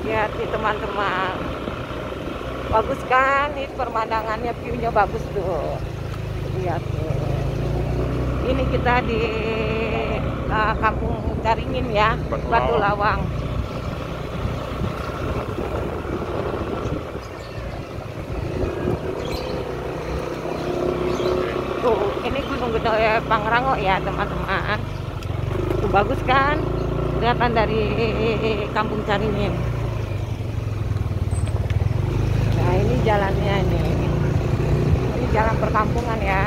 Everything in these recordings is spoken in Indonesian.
Lihat nih teman-teman, bagus kan? Ini pemandangannya, view-nya bagus tuh. Lihat nih. Ini kita di Kampung Caringin ya, Batu Lawang. Tuh, ini Gunung Gede Pangrango ya teman-teman. Tuh bagus kan? Kelihatan dari Kampung Caringin. Nah ini jalannya nih. Ini jalan perkampungan ya.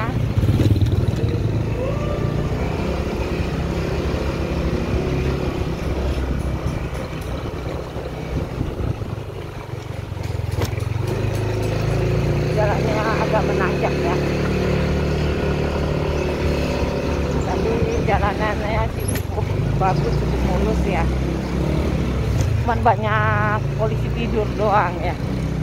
Jalannya agak menanjak ya. Tapi jalanannya sih cukup bagus, cukup mulus ya. Cuman banyak polisi tidur doang ya.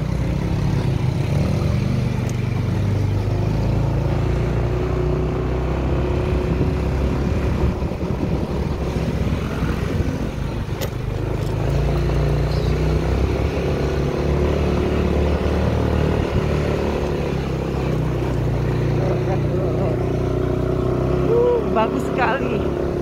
Bagus sekali.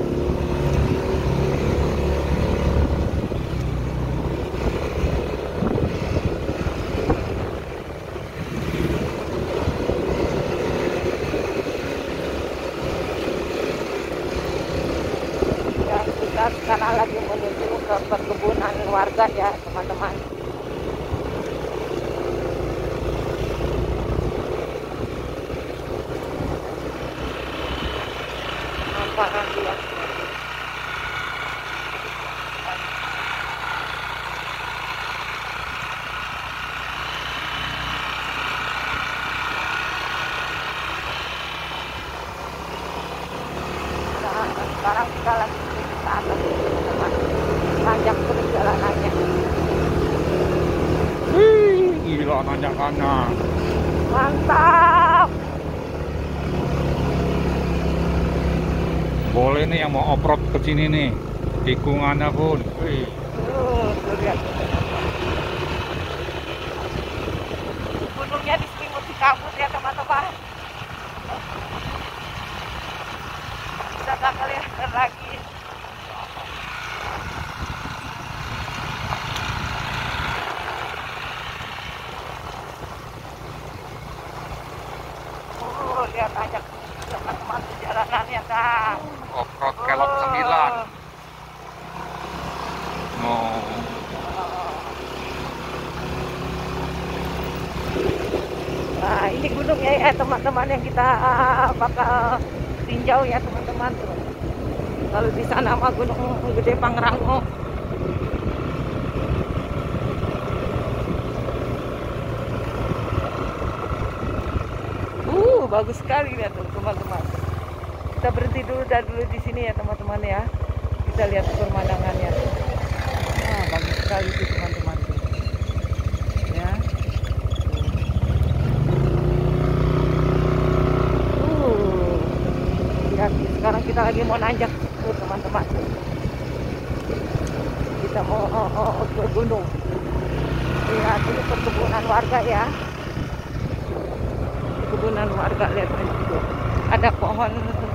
Ya, kita sekarang lagi menuju ke perkebunan warga ya teman-teman. Namparan dia. Nah, sekarang kita lagi menuju ke atas teman-teman. Nanjak terus jalanannya. Gila nanjakannya. Mantap. Boleh nih yang mau off-road ke sini nih. Tikungannya pun. Wih. Tuh lihat. Gunungnya di sini mesti kabut ya teman-teman. Sudah nggak kelihatan lagi. Lihat aja teman-teman jalanannya kan. Off-road kelok 9. Oh. Nah ini gunungnya ya teman-teman yang kita bakal tinjau ya teman-teman. Kalau di sana mah Gunung Gede Pangrango. Bagus sekali lihat tuh teman-teman. Kita berhenti dulu di sini ya teman-teman ya. Kita lihat pemandangannya. Nah, bagus sekali tuh teman-teman. Ya. Lihat sekarang kita lagi mau nanjak tuh teman-teman. Kita mau ke gunung. Lihat ini perkebunan warga ya. Perkebunan warga, lihat itu ada pohon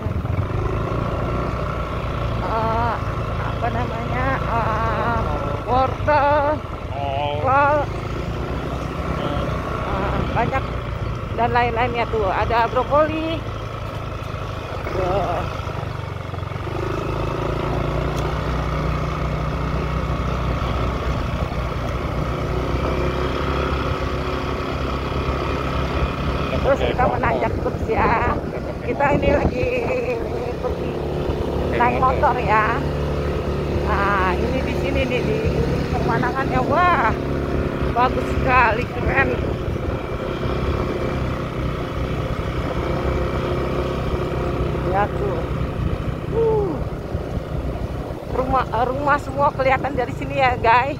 apa namanya wortel, kol, banyak dan lain-lainnya tuh, ada brokoli. Terus kita menanjak terus ya. Kita ini lagi pergi naik motor ya. Nah ini di sini nih di pemandangannya, wah bagus sekali, keren. Ya tuh, rumah semua kelihatan dari sini ya guys.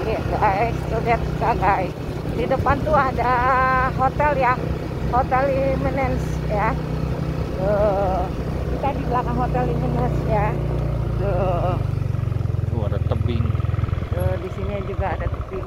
ya guys, tuh lihat juga guys. Di depan tuh ada hotel ya, Hotel Eminence ya. Tuh, kita di belakang Hotel Eminence ya. Tuh, Tuh ada tebing. tuh di sini juga ada tebing.